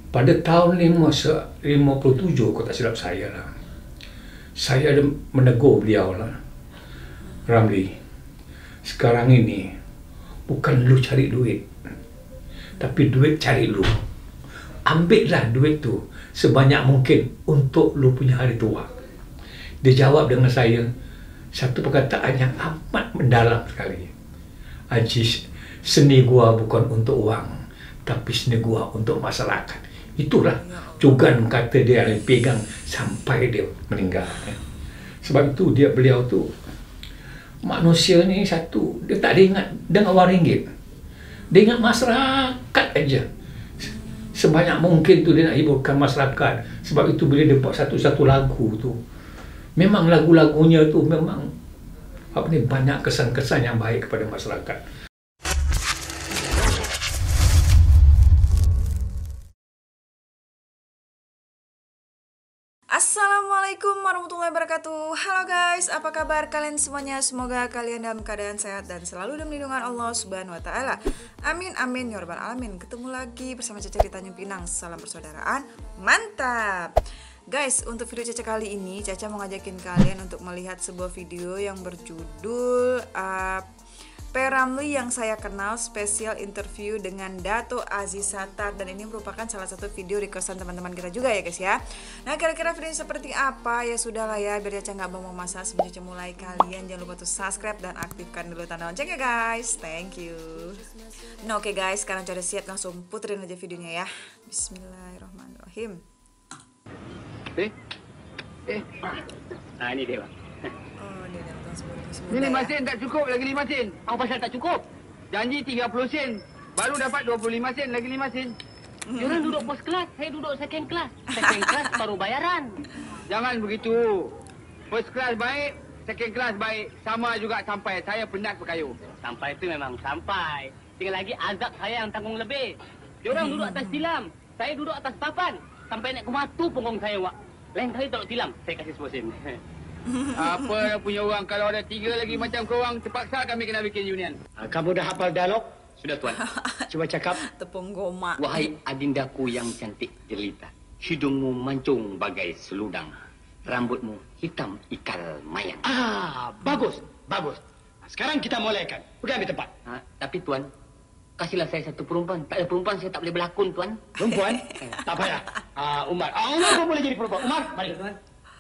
Pada tahun 57, kalau tak silap saya lah, saya ada menegur beliau lah, Ramli, sekarang ini bukan lu cari duit, tapi duit cari lu. Ambillah duit tu sebanyak mungkin untuk lu punya hari tua. Dia jawab dengan saya satu perkataan yang amat mendalam sekali. Haji, seni gua bukan untuk uang, tapi seni gua untuk masyarakat. Itulah Cogan kata dia yang pegang sampai dia meninggal. Sebab itu beliau tu manusia ni satu, dia tak ada ingat dengan wang ringgit. Dia ingat masyarakat aja. Sebanyak mungkin tu dia nak hiburkan masyarakat. Sebab itu bila dia buat satu-satu lagu tu, memang lagu-lagunya tu memang banyak kesan-kesan yang baik kepada masyarakat. Assalamualaikum warahmatullahi wabarakatuh. Halo guys, apa kabar kalian semuanya? Semoga kalian dalam keadaan sehat dan selalu dalam lindungan Allah Subhanahu wa taala. Amin amin ya rabbal alamin. Ketemu lagi bersama Caca di Tanjung Pinang. Salam persaudaraan. Mantap. Guys, untuk video Caca kali ini Caca mau ngajakin kalian untuk melihat sebuah video yang berjudul P. Ramli yang saya kenal, spesial interview dengan Dato Aziz Sattar. Dan ini merupakan salah satu video requestan teman-teman kita juga ya guys ya. Nah, kira-kira video ini seperti apa? Ya sudahlah ya, biar Caca nggak buang masa. Sebelum Caca mulai, kalian jangan lupa tuh subscribe dan aktifkan dulu tanda lonceng ya guys. Thank you. Nah oke guys, sekarang Caca siap, langsung puterin aja videonya ya. Bismillahirrahmanirrahim. Nah ini dia bang. Oh, dia datang sebelum Ini 5 sen tak cukup, lagi 5 sen. Apa pasal tak cukup? Janji 30 sen. Baru dapat 25 sen, lagi 5 sen. Diorang duduk first class, saya duduk second class. Second class baru bayaran. Jangan begitu. First class baik, second class baik. Sama juga sampai. Saya penat berkayu. Sampai itu memang sampai. Tinggal lagi azab saya yang tanggung lebih. Diorang duduk atas tilam, saya duduk atas papan. Sampai naik ke matu punggung saya, Wak. Lain kali tak tilam, saya kasih 10 sen. Apa punya orang, kalau ada 3 lagi macam korang, terpaksa kami kena bikin union. Kamu dah hafal dialog? Sudah tuan. Cuba cakap. tepung goma. Wahai adindaku yang cantik jelita, hidungmu mancung bagai seludang, rambutmu hitam ikal mayang. Bagus, bagus. Sekarang kita mulaikan. Pergi ambil tempat. Tapi tuan, kasihlah saya satu perempuan. Tak ada perempuan saya tak boleh berlakon tuan. Perempuan? Tak payah. Umar. Umar pun boleh jadi perempuan. Umar, mari. Tuan.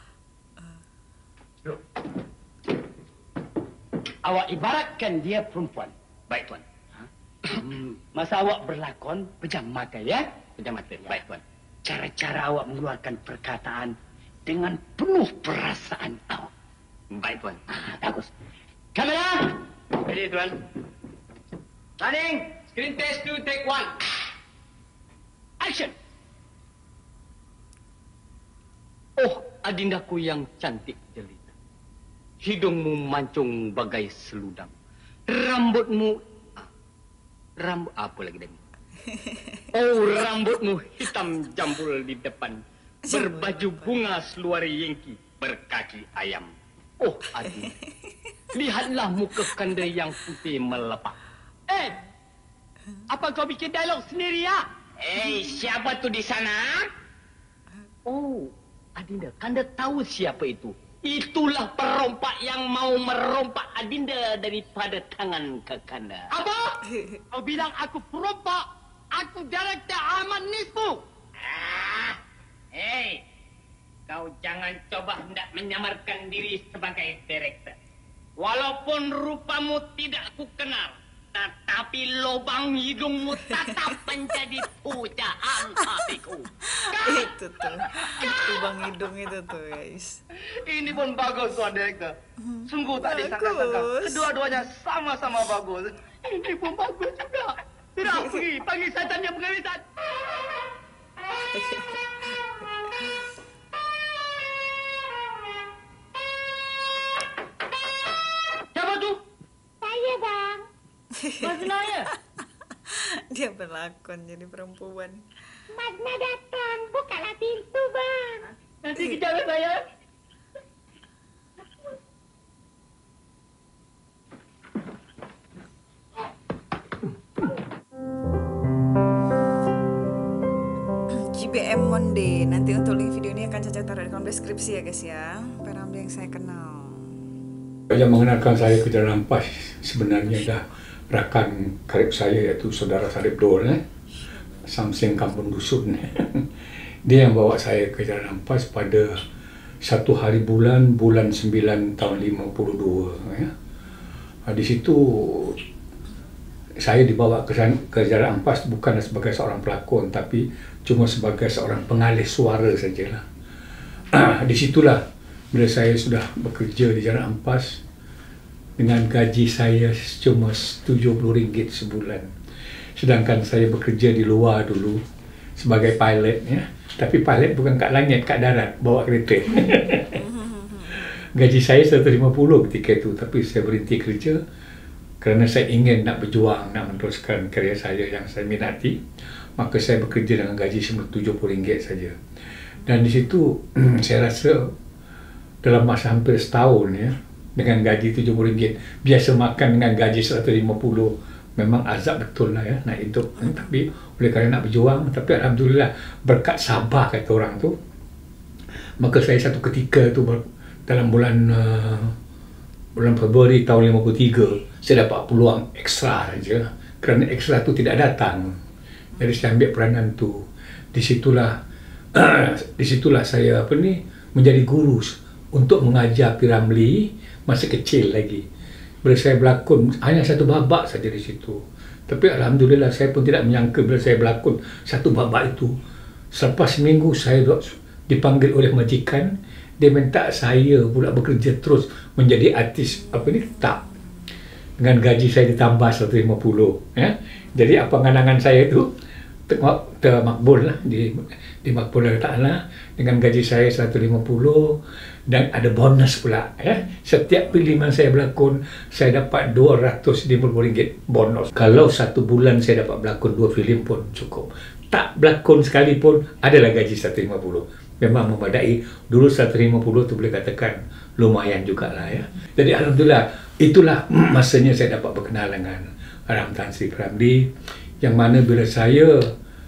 Awak ibaratkan dia perempuan. Baik tuan. Masa awak berlakon, pejam mata ya. Pejam mata. Baik tuan. Cara-cara awak mengeluarkan perkataan dengan penuh perasaan awak. Baik tuan. Bagus. Kamera. Ready tuan. Running. Screen test 2, take 1. Action. Oh, adindaku yang cantik jelita. Hidungmu mancung bagai seludang. Rambutmu... Rambut... Apa lagi Demi? Oh, rambutmu hitam jambul di depan. Berbaju bunga seluar yengki. Berkaki ayam. Oh, Adi. Lihatlah muka kanda yang putih melepak. Apa kau bikin dialog sendiri ya? Siapa tu di sana? Oh, Adinda, kanda tahu siapa itu? Itulah perompak yang mau merompak Adinda daripada tangan ke kanda. Apa? Kau bilang aku perompak? Aku Direktur Ahmad Nisfu. Kau jangan coba hendak menyamarkan diri sebagai direktur. Walaupun rupamu tidak ku kenal, tetapi lubang hidungmu tetap menjadi pujaan hatiku. Itu tuh lubang hidung itu tuh guys. Ini pun bagus tuan direktur. Sungguh tak disangka-sangka. Kedua-duanya sama-sama bagus. Ini pun bagus juga. Tidak pergi, panggil setannya pengawisan. Siapa tu? Saya bang. Mas Naya. Dia berlakon jadi perempuan. Magna datang, bukalah pintu bang. Nanti kejar saya. JPM Monde. Nanti untuk link video ini akan Caca taruh di kolom deskripsi ya guys ya. Pak Ramli yang saya kenal. Yang mengenalkan saya ke Jalan Ampas sebenarnya dah rakan karib saya, iaitu saudara Sarip Dol, Samseng Kampung Dusun. Dia yang bawa saya ke Jalan Ampas pada satu hari bulan 9 tahun 52 ya. Di situ saya dibawa ke Jalan Ampas bukan sebagai seorang pelakon, tapi cuma sebagai seorang pengalih suara sajalah. Disitulah bila saya sudah bekerja di Jalan Ampas dengan gaji saya cuma RM70 sebulan. Sedangkan saya bekerja di luar dulu sebagai pilot ya. Tapi pilot bukan kat langit, kat darat, bawa kereta. Gaji saya RM150 ketika itu, tapi saya berhenti kerja kerana saya ingin nak berjuang, nak meneruskan kerja saya yang saya minati. Maka saya bekerja dengan gaji RM70 saja. Dan di situ saya rasa dalam masa hampir setahun ya, dengan gaji RM70, biasa makan dengan gaji RM150, memang azab betul lah ya nak hidup. Tapi oleh kerana nak berjuang, tapi alhamdulillah berkat sabar kata orang tu, maka saya satu ketika tu dalam bulan Februari tahun 53 saya dapat peluang ekstra saja, kerana ekstra tu tidak datang. Jadi saya ambil peranan tu. Disitulah saya menjadi guru untuk mengajar P. Ramli masa kecil lagi. Bila saya berlakon hanya satu babak saja di situ. Tapi alhamdulillah saya pun tidak menyangka bila saya berlakon satu babak itu, selepas seminggu saya dipanggil oleh majikan, dia minta saya pula bekerja terus menjadi artis tetap. Dengan gaji saya ditambah RM150 ya. Jadi apa angan-angan saya itu termakbul lah di makbul Allah Ta'ala dengan gaji saya RM150 dan ada bonus pula ya. Setiap pilihan saya berlakon saya dapat RM250 bonus. Kalau satu bulan saya dapat berlakon 2 filem pun cukup. Tak berlakon sekali pun adalah gaji RM150. Memang memadai. Dulu RM150 tu boleh katakan lumayan jugalah ya. Jadi alhamdulillah itulah masanya saya dapat berkenal dengan Ram Tan Sri Ramli, yang mana bila saya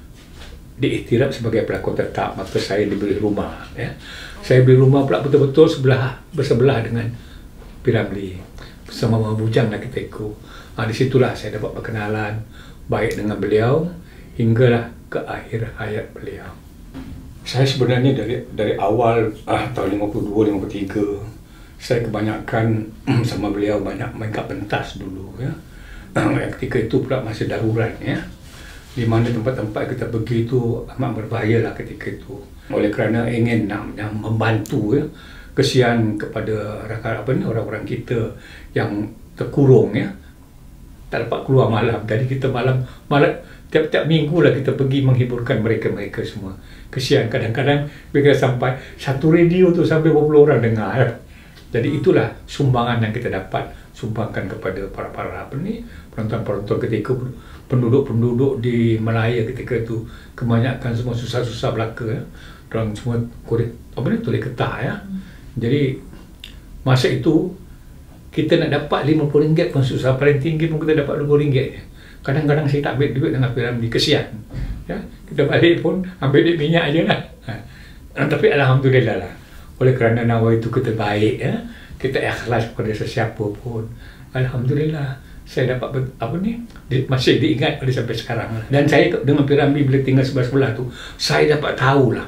diiktiraf sebagai pelakon tetap, maka saya diberi rumah ya. Saya beli rumah pula betul-betul bersebelah dengan P. Ramli bersama Mama Bujang lah ketika itu. Disitulah saya dapat berkenalan baik dengan beliau hinggalah ke akhir hayat beliau. Saya sebenarnya dari awal tahun 52-53 saya kebanyakan sama beliau banyak main kat pentas dulu ya. Ketika itu pula masih darurat ya, di mana tempat-tempat kita pergi itu amat berbahaya lah ketika itu. Oleh kerana ingin nak membantu ya, kesian kepada orang-orang kita yang terkurung ya, tak dapat keluar malam. Jadi kita malam tiap-tiap minggu lah kita pergi menghiburkan mereka semua. Kesian kadang-kadang bila sampai satu radio tu sampai berpuluh orang dengar ya. Jadi itulah sumbangan yang kita dapat sumbangkan kepada para penonton-penonton ketika penduduk di Malaya ketika itu kebanyakan semua susah-susah belaka ya. Orang semua tulis getah ya. Jadi masa itu kita nak dapat RM50 pun susah, paling tinggi pun kita dapat RM20 je. Kadang-kadang saya tak ambil duit dengan P. Ramli, kesian ya. Kita balik pun ambil duit minyak je lah. Tapi alhamdulillah lah, oleh kerana nawa itu kita baik ya, kita ikhlas kepada sesiapa pun, alhamdulillah saya dapat masih diingat pada sampai sekarang. Dan saya dengan P. Ramli bila tinggal sebelah-sebelah tu, saya dapat tahulah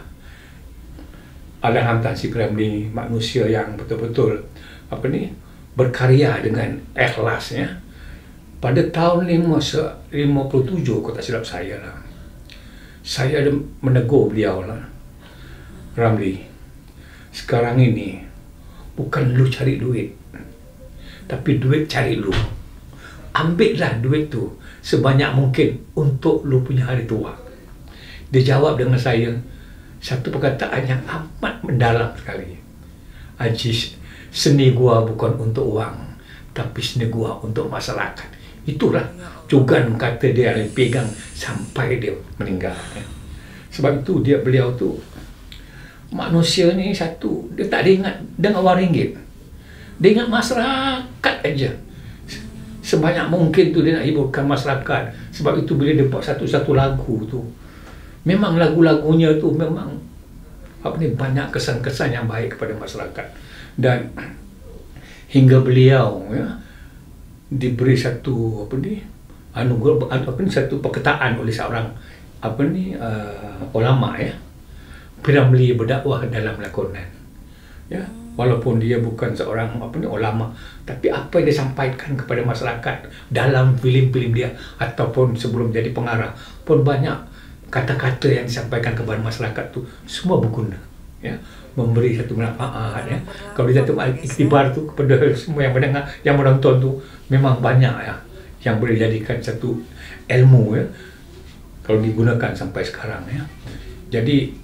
Alhamdulillah si P. Ramli manusia yang betul-betul berkarya dengan ikhlas ya. Pada tahun 57 kalau tak silap saya lah, saya ada menegur beliau lah, Ramli, sekarang ini bukan lu cari duit, tapi duit cari lu. Ambillah duit tu sebanyak mungkin untuk lu punya hari tua. Dia jawab dengan saya satu perkataan yang amat mendalam sekali. Ajis, seni gua bukan untuk uang, tapi seni gua untuk masyarakat. Itulah cugan kata dia yang pegang sampai dia meninggal. Sebab itu beliau tu manusia ni satu, dia tak ada ingat dengan RM1. Dia ingat masyarakat aja. Sebanyak mungkin tu dia nak hiburkan masyarakat. Sebab itu bila dia buat satu-satu lagu tu, memang lagu-lagunya tu memang banyak kesan-kesan yang baik kepada masyarakat. Dan hingga beliau diberi satu satu perkataan oleh seorang ulama P.Ramlee berdakwah dalam lakonan. Walaupun dia bukan seorang ulama, tapi apa yang dia sampaikan kepada masyarakat dalam filem-filem dia ataupun sebelum jadi pengarah pun banyak kata-kata yang disampaikan kepada masyarakat tu semua berguna, memberi satu manfaat. Kalau dia satu iktibar tu kepada semua yang mendengar, yang menonton tu memang banyak yang boleh jadikan satu ilmu kalau digunakan sampai sekarang. Jadi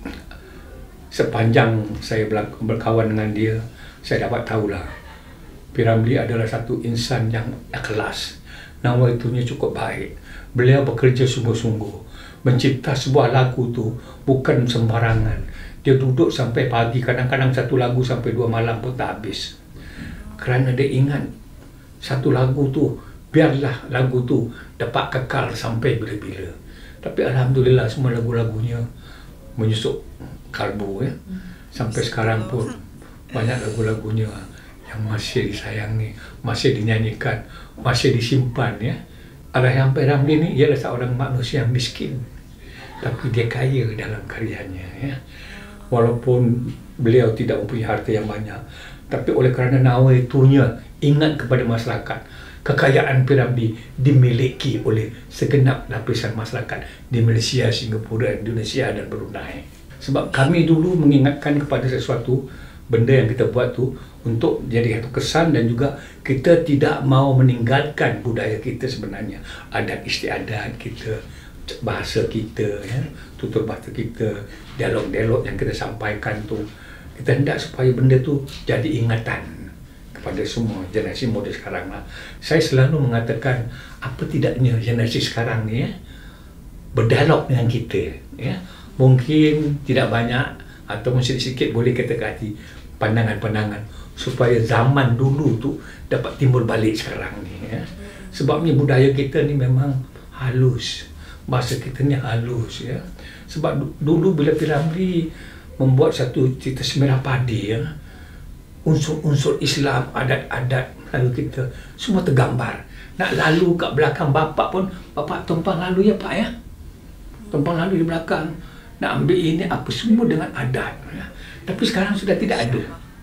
sepanjang saya berkawan dengan dia, saya dapat tahulah P.Ramlee adalah satu insan yang ikhlas. Nama itunya cukup baik. Beliau bekerja sungguh-sungguh mencipta sebuah lagu tu bukan sembarangan. Dia duduk sampai pagi, kadang-kadang satu lagu sampai 2 malam pun tak habis. Kerana dia ingat satu lagu tu, biarlah lagu tu dapat kekal sampai bila-bila. Tapi alhamdulillah semua lagu-lagunya menyusup kalbu sampai sekarang pun banyak lagu-lagunya yang masih disayangi, masih dinyanyikan, masih disimpan. Allahyarham P.Ramlee ni ialah seorang manusia yang miskin, tapi dia kaya dalam karyanya. Walaupun beliau tidak mempunyai harta yang banyak, tapi oleh kerana nawaitunya ingat kepada masyarakat, kekayaan P.Ramlee dimiliki oleh segenap lapisan masyarakat di Malaysia, Singapura, Indonesia dan Brunei. Sebab kami dulu mengingatkan kepada sesuatu benda yang kita buat tu untuk jadi satu kesan, dan juga kita tidak mau meninggalkan budaya kita sebenarnya, adat istiadat kita, bahasa kita, tutur bahasa kita, dialog-dialog yang kita sampaikan tu. Kita hendak supaya benda tu jadi ingatan kepada semua generasi muda sekarang. Saya selalu mengatakan, apa tidaknya generasi sekarang ni berdialog dengan kita. Mungkin tidak banyak atau sedikit boleh kita kasih pandangan-pandangan supaya zaman dulu tu dapat timbul balik sekarang ni. Sebabnya budaya kita ni memang halus, bahasa kita ni halus. Sebab dulu bila P.Ramlee membuat satu cerita Semerah Padi, unsur-unsur Islam, adat-adat Melayu kita semua tergambar. Nak lalu kat belakang bapak pun, bapak tumpang lalu pak tumpang lalu di belakang. Nak ambil ini apa semua dengan adat. Tapi sekarang sudah tidak ada.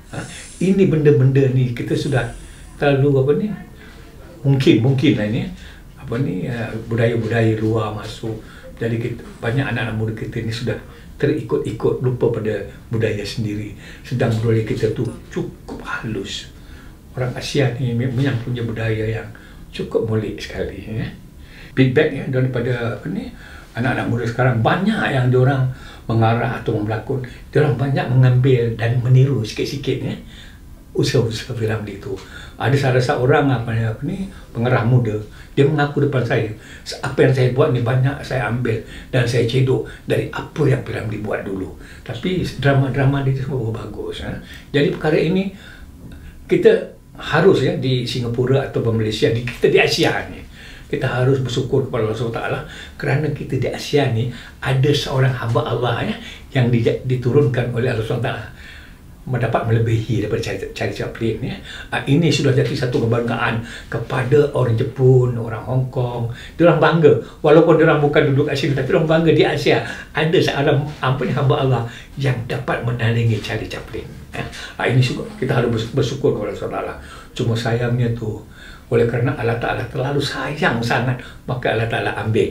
Ini benda-benda ni kita sudah terlalu mungkin lah ini budaya-budaya luar masuk. Jadi kita, banyak anak-anak muda kita ni sudah terikut-ikut, lupa pada budaya sendiri. Sedang budaya kita tu cukup halus. Orang Asia ni memang punya budaya yang cukup molek sekali. Feedback daripada anak-anak muda sekarang, banyak yang diorang mengarah atau berlakon, diorang banyak mengambil dan meniru sikit-sikit usaha-usaha P.Ramlee itu. Ada salah seorang pengarah muda, dia mengaku depan saya, apa yang saya buat ni banyak saya ambil dan saya cedok dari apa yang P.Ramlee buat dulu. Tapi drama-drama dia semua bagus. Jadi perkara ini kita harus di Singapura atau Malaysia, kita di Asia ni, kita harus bersyukur kepada Allah SWT kerana kita di Asia ni ada seorang hamba Allah yang diturunkan oleh Allah SWT mendapat melebihi daripada Charlie Chaplin. Ini sudah jadi satu kebanggaan kepada orang Jepun, orang Hong Kong. Diorang bangga, walaupun diorang bukan duduk kat sini, tapi diorang bangga di Asia ada seorang hamba Allah yang dapat menandingi Charlie Chaplin. Ini kita harus bersyukur kepada Allah SWT. Cuma sayangnya tu, oleh kerana Allah Ta'ala terlalu sayang sangat, maka Allah Ta'ala ambil.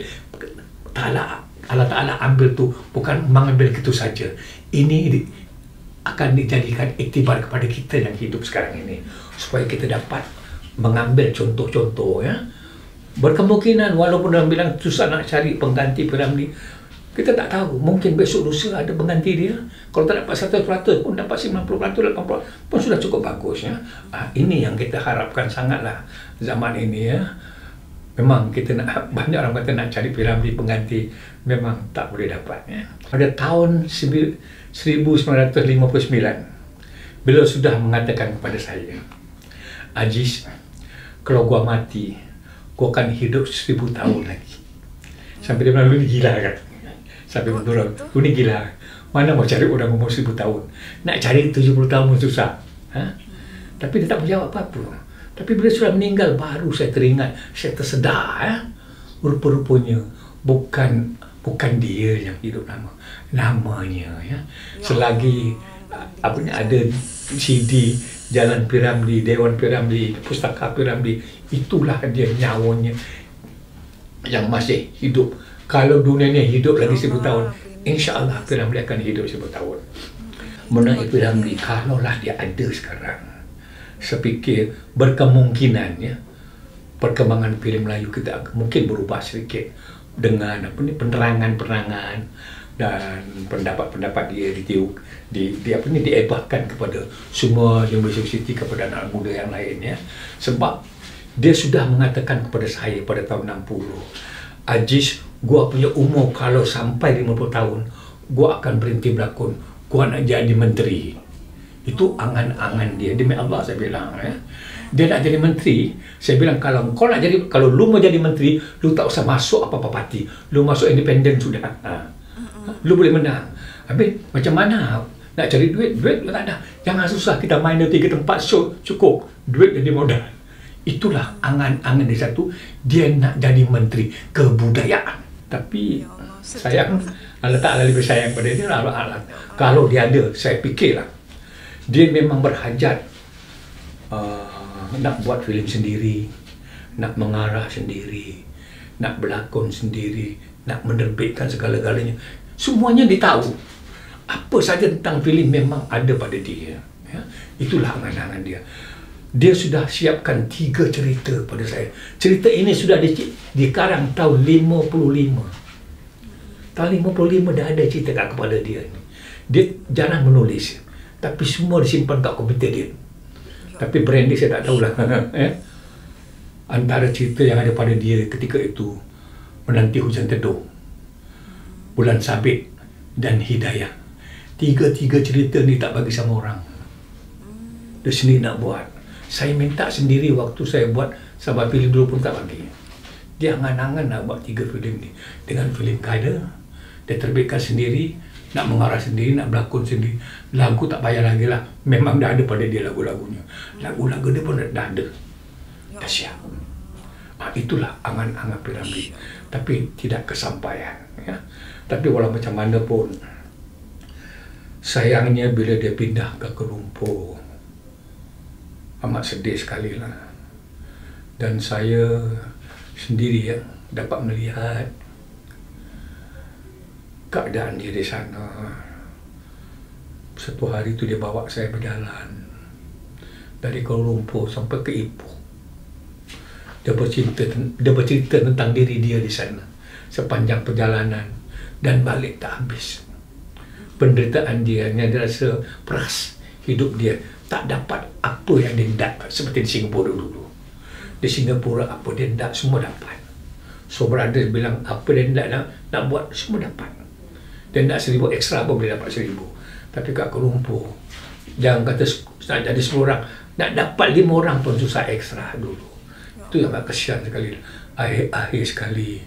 Allah Ta'ala ambil tu bukan mengambil gitu saja. Ini akan dijadikan iktibar kepada kita yang hidup sekarang ini, supaya kita dapat mengambil contoh-contoh. Berkemungkinan walaupun orang bilang susah nak cari pengganti P.Ramlee, kita tak tahu, mungkin besok lusa ada pengganti dia. Kalau tak dapat 100% pun dapat 90%, 80% pun sudah cukup bagus. Ini yang kita harapkan sangatlah zaman ini. Memang kita nak, banyak orang kata nak cari P.Ramlee pengganti, memang tak boleh dapat. Pada tahun 1959, beliau sudah mengatakan kepada saya, Aziz, kalau gua mati, gua akan hidup 1000 tahun lagi. Sampai dia bilang, lu gila kan? Sampai Oh, berdoa, gitu? ini gila. Mana mau cari orang umur 1000 tahun? Nak cari 70 tahun pun susah. Ha? Tapi dia tak menjawab apa-apa. Tapi bila sudah meninggal, baru saya teringat, saya tersedar. Ya? Rupa-rupanya bukan dia yang hidup namanya. Ya? Selagi ada CD Jalan Piramli, Dewan Piramli, Pustaka Piramli, itulah dia nyawanya yang masih hidup. Kalau dunia ni hidup lagi 1000 tahun, insya-Allah Piramli akan hidup 1000 tahun. Mengenai Piramli, kalaulah dia ada sekarang, saya fikir berkemungkinan ya, perkembangan filem Melayu kita mungkin berubah sedikit dengan penerangan dan pendapat-pendapat dia diebahkan kepada semua universiti, kepada anak muda yang lain ya. Sebab dia sudah mengatakan kepada saya pada tahun 60, Aziz, gua punya umur kalau sampai 50 tahun, gua akan berhenti berlakon, gua nak jadi menteri. Itu angan-angan dia. Demi Allah saya bilang ya. Dia nak jadi menteri. Saya bilang kalau lu mau jadi menteri, lu tak usah masuk apa-apa parti. Lu masuk independen sudah. Lu boleh menang. Habis macam mana nak cari duit? Duit tak ada. Jangan susah, kita main di 3 tempat show cukup. Duit jadi modal. Itulah angan-angan dia satu. Dia nak jadi menteri kebudayaan. Tapi sayang, Allah Ta'ala lebih sayang pada dia. Kalau dia ada, saya fikirlah dia memang berhajat nak buat filem sendiri, nak mengarah sendiri, nak berlakon sendiri, nak menerbitkan segala-galanya. Semuanya dia tahu. Apa saja tentang filem memang ada pada dia. Ya? Itulah angan-angan dia. Dia sudah siapkan 3 cerita pada saya. Cerita ini sudah dikarang tahun 55. Tahun 55 dah ada cerita kat kepala dia. Dia jarang menulis. Tapi semua disimpan kat komputer dia. Tapi brand dia saya tak tahulah. Antara cerita yang ada pada dia ketika itu, Menanti Hujan Teduh, Bulan Sabit dan Hidayah. 3 cerita ni tak bagi sama orang. Dia sendiri nak buat. Saya minta sendiri waktu saya buat Sahabat Filem dulu pun tak bagi. Dia angan-angan nak buat 3 filem ni. Dengan filem kaida, dia terbitkan sendiri, nak mengarah sendiri, nak berlakon sendiri. Lagu tak payah lagi lah. Memang dah ada pada dia lagu-lagunya. Lagu-lagu dia pun dah ada. Dah siap. Itulah angan-angan Piramli. Tapi tidak kesampaian. Ya. Tapi walau macam mana pun, sayangnya bila dia pindah ke Lumpur, amat sedih sekali lah. Dan saya sendiri ya, dapat melihat keadaan dia di sana. Satu hari itu dia bawa saya berjalan dari Kuala Lumpur sampai ke Ipoh. Dia bercerita tentang diri dia di sana sepanjang perjalanan dan balik tak habis. Penderitaan dia yang dia rasa peras hidup dia, tak dapat apa yang dia nak, seperti di Singapura dulu. Di Singapura apa dia nak semua dapat. So brothers bilang apa dia nak buat semua dapat. Dia nak 1000 ekstra pun boleh dapat 1000. Tapi kat Kuala Lumpur, jangan kata nak jadi 10 orang, nak dapat 5 orang pun susah ekstra dulu. Itu yang agak kesian sekali. Akhir sekali.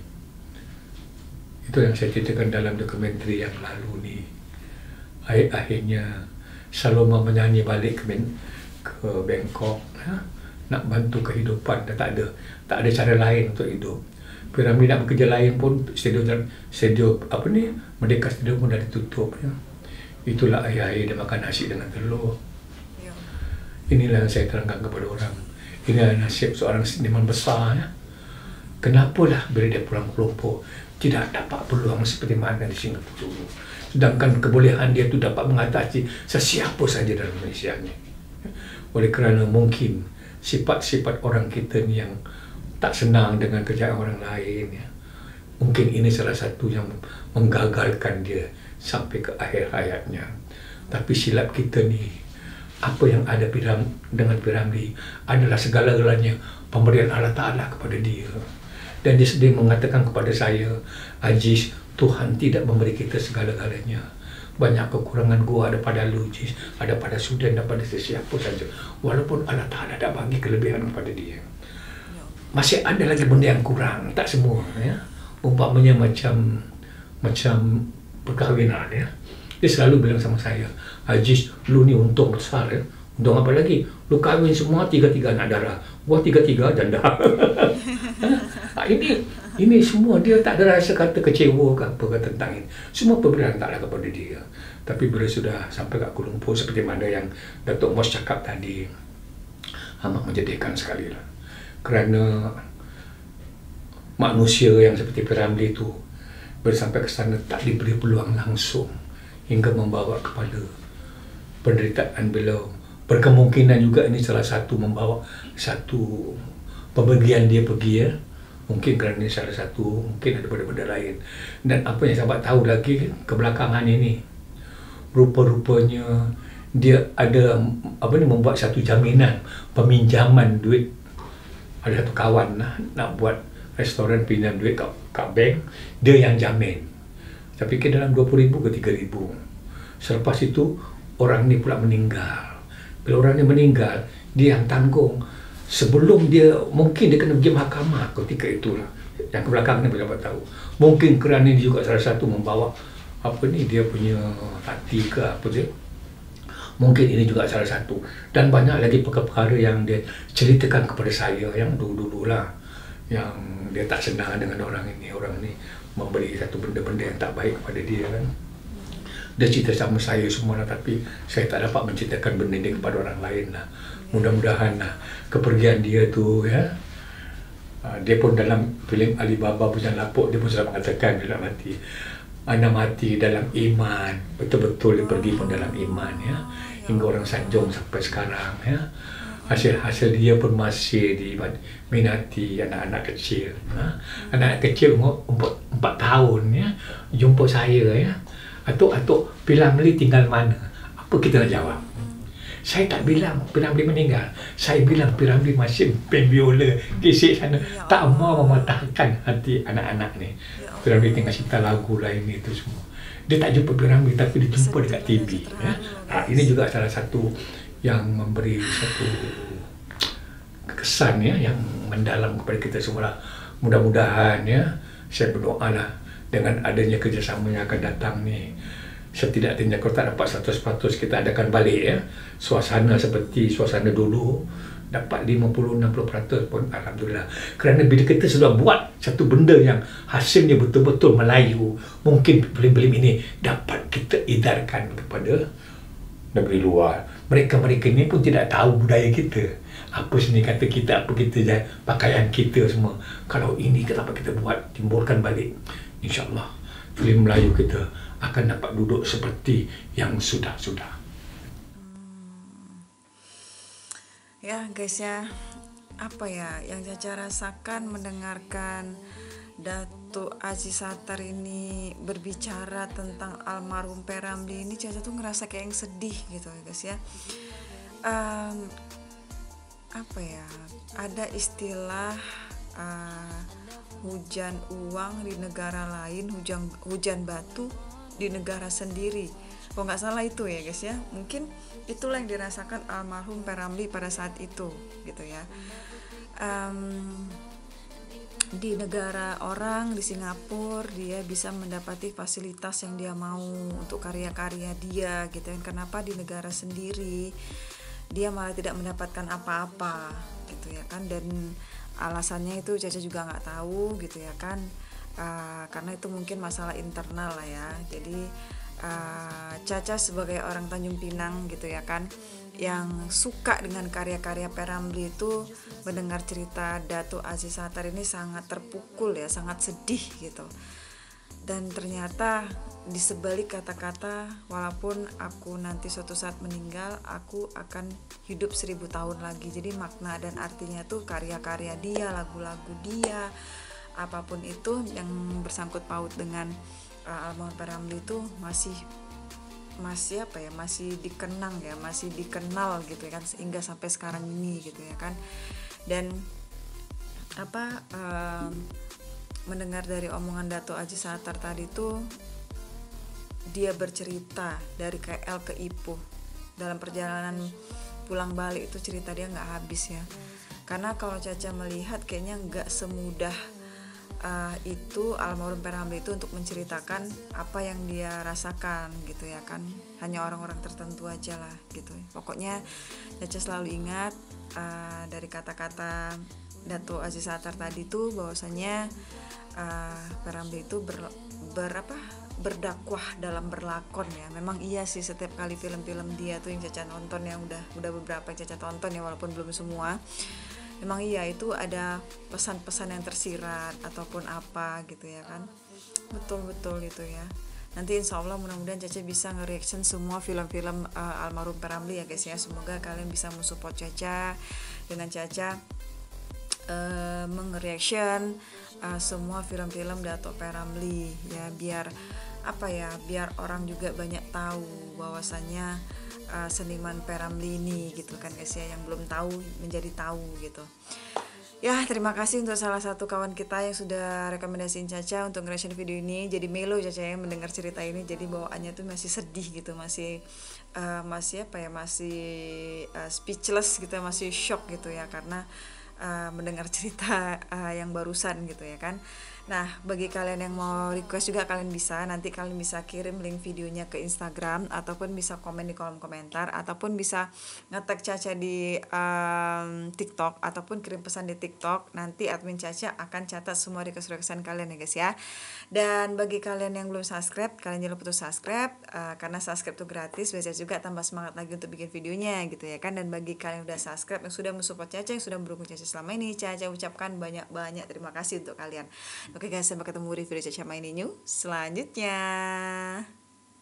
Itu yang saya ceritakan dalam dokumentari yang lalu ni. Akhirnya Saloma menyanyi balik ke Bangkok, nak bantu kehidupan. Tak ada cara lain untuk hidup. Piramli nak bekerja lain pun studio Merdeka Studio pun dah ditutup ya. Itulah ayah-ayah dia makan nasi dengan telur. Inilah yang saya terangkan kepada orang. Inilah nasib seorang seniman besar ya. Kenapalah bila dia pulang ke Lumpur tidak dapat peluang seperti mana di Singapura dulu. Sedangkan kebolehan dia tu dapat mengatasi sesiapa saja dalam Malaysia ni. Oleh kerana mungkin sifat-sifat orang kita ni yang tak senang dengan kerjaan orang lain ya. Mungkin ini salah satu yang menggagalkan dia sampai ke akhir hayatnya. Tapi silap kita ni, apa yang ada dengan Piramli adalah segala-galanya pemberian Allah Ta'ala kepada dia. Dan dia sendiri mengatakan kepada saya, Aziz, Tuhan tidak memberi kita segala-galanya. Banyak kekurangan gua ada pada lu, Aziz, ada pada Sudan, ada pada sesiapa saja. Walaupun Allah Ta'ala dah bagi kelebihan kepada dia, masih ada lagi benda yang kurang, tak semua ya. Umpamanya macam perkahwinan ya. Dia selalu bilang sama saya, Haji, lu ni untung besar ya. Untung apa lagi? Lu kahwin semua 3 anak darah. Gua 3 janda. Ini semua dia tak ada rasa kata kecewa ke apa ke tentang ini. Semua pemberian taklah kepada dia. Tapi bila sudah sampai kat Kuala Lumpur seperti mana yang Datuk Mos cakap tadi, amat menjadikan sekali lah. Kerana manusia yang seperti P.Ramlee itu bersampai ke sana tak diberi peluang langsung hingga membawa kepada penderitaan beliau. Berkemungkinan juga ini salah satu membawa satu pembagian dia pergi ya. Mungkin kerana ini salah satu, mungkin ada benda-benda lain. Dan apa yang sahabat tahu lagi kebelakangan ini, rupa-rupanya dia ada membuat satu jaminan peminjaman duit. Ada satu kawan nak buat restoran pinjam duit kat bank, dia yang jamin. Saya fikir dalam 20,000 ke 3,000. Selepas itu orang ni pula meninggal. Bila orang ni meninggal, dia yang tanggung. Sebelum dia, mungkin dia kena pergi mahkamah ketika itulah. Yang ke belakang ni boleh dapat tahu. Mungkin kerana dia juga salah satu membawa dia punya hati ke apa dia. Mungkin ini juga salah satu. Dan banyak lagi perkara-perkara yang dia ceritakan kepada saya yang dulu-dulu lah. Yang dia tak senang dengan orang ini memberi satu benda-benda yang tak baik kepada dia kan. Dia cerita sama saya semua lah, tapi saya tak dapat menceritakan benda ini kepada orang lain lah. Mudah-mudahan lah kepergian dia tu ya, dia pun dalam filem Alibaba Bujang Lapuk dia pun sudah mengatakan dia nak mati. Ana mati dalam iman. Betul-betul dia pergi pun dalam iman ya. Hingga orang sanjung sampai sekarang ya. Hasil dia pun masih diminati anak-anak kecil. Anak kecil umur 4 tahun ya, jumpa saya ya. Atuk P.Ramlee tinggal mana? Apa kita nak jawab? Saya tak bilang P.Ramlee meninggal. Saya bilang P.Ramlee masih main biola kisik sana. Tak mau mematahkan hati anak-anak ni. P.Ramlee tengah cipta lagu lain itu semua. Dia tak jumpa P.Ramlee tapi dia jumpa dekat TV ya. Ini juga salah satu yang memberi satu kesan ya, yang mendalam kepada kita semua lah. Mudah-mudahan ya, saya berdoa lah dengan adanya kerjasama yang akan datang ni, setidaknya kalau tak dapat 100% kita adakan balik ya, suasana seperti suasana dulu, dapat 50-60% pun Alhamdulillah. Kerana bila kita sudah buat satu benda yang hasilnya betul-betul Melayu, mungkin film-film ini dapat kita edarkan kepada negeri luar. Mereka-mereka ini pun tidak tahu budaya kita, apa seni kata kita, apa kita pakaian kita semua. Kalau ini kenapa kita buat, timbulkan balik, InsyaAllah film Melayu kita akan dapat duduk seperti yang sudah-sudah. Ya guys ya, apa ya yang Caca rasakan mendengarkan Datuk Aziz Sattar ini berbicara tentang almarhum P.Ramlee ini, Caca tuh ngerasa kayak yang sedih gitu ya guys ya. Apa ya, ada istilah hujan uang di negara lain, hujan batu di negara sendiri. Kalau nggak salah itu ya guys ya. Mungkin itulah yang dirasakan almarhum P.Ramlee pada saat itu gitu ya. Di negara orang, di Singapura, dia bisa mendapati fasilitas yang dia mau untuk karya-karya dia gitu kan. Kenapa di negara sendiri dia malah tidak mendapatkan apa-apa gitu ya kan. Dan alasannya itu Caca juga nggak tahu gitu ya kan, karena itu mungkin masalah internal lah ya. Jadi Caca sebagai orang Tanjung Pinang gitu ya kan, yang suka dengan karya-karya P.Ramlee itu, mendengar cerita Datuk Aziz Sattar ini sangat terpukul ya, sangat sedih gitu. Dan ternyata di sebalik kata-kata, walaupun aku nanti suatu saat meninggal, aku akan hidup 1000 tahun lagi. Jadi makna dan artinya tuh karya-karya dia, lagu-lagu dia, apapun itu yang bersangkut paut dengan almarhum P.Ramlee itu masih apa ya, masih dikenang ya, masih dikenal gitu ya kan, sehingga sampai sekarang ini gitu ya kan. Dan apa mendengar dari omongan Datuk Aziz Sattar tadi tuh, dia bercerita dari KL ke Ipoh, dalam perjalanan pulang balik itu cerita dia nggak habis ya. Karena kalau Caca melihat kayaknya nggak semudah itu almarhum Per Ramli itu untuk menceritakan apa yang dia rasakan gitu ya kan, hanya orang-orang tertentu aja lah gitu. Pokoknya Caca selalu ingat dari kata-kata Dato Aziz Atar tadi tuh bahwasanya Per Ramli itu berdakwah dalam berlakon ya. Memang iya sih, setiap kali film-film dia tuh yang Caca nonton, yang udah beberapa yang Caca tonton ya, walaupun belum semua. Memang iya itu ada pesan-pesan yang tersirat ataupun apa gitu ya kan. Betul-betul itu ya. Nanti insya Allah mudah-mudahan Caca bisa nge-reaction semua film-film almarhum Per Ramli ya guys ya. Semoga kalian bisa mensupport Caca dengan Caca meng-reaction semua film-film Dato Per Ramli ya, biar biar orang juga banyak tahu bahwasannya seniman Per Ramli ini gitu kan guys ya, yang belum tahu menjadi tahu gitu. Ya, terima kasih untuk salah satu kawan kita yang sudah rekomendasiin Caca untuk nge-reaction video ini. Jadi melo Caca yang mendengar cerita ini, jadi bawaannya tuh masih sedih gitu, masih speechless gitu, masih shock gitu ya, karena mendengar cerita yang barusan gitu ya kan. Nah, bagi kalian yang mau request juga kalian bisa kirim link videonya ke Instagram, ataupun bisa komen di kolom komentar, ataupun bisa nge-tag Caca di TikTok, ataupun kirim pesan di TikTok. Nanti admin Caca akan catat semua request-requestan kalian ya guys ya. Dan bagi kalian yang belum subscribe, kalian jangan lupa untuk subscribe, karena subscribe itu gratis, biasa juga tambah semangat lagi untuk bikin videonya gitu ya kan. Dan bagi kalian yang udah subscribe, yang sudah mensupport Caca, yang sudah mendukung Caca selama ini, Caca ucapkan banyak-banyak terima kasih untuk kalian. Oke guys, sampai ketemu di video Caca Mainin New selanjutnya.